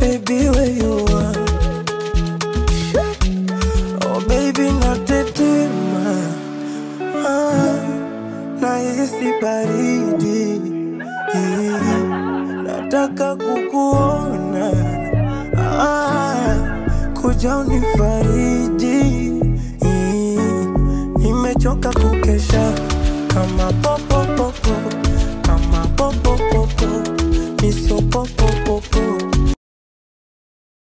baby, where you are? Oh baby, natetema, nahisi baridi, nataka kukuona, kuja unifariji. Nimechoka kukesha kama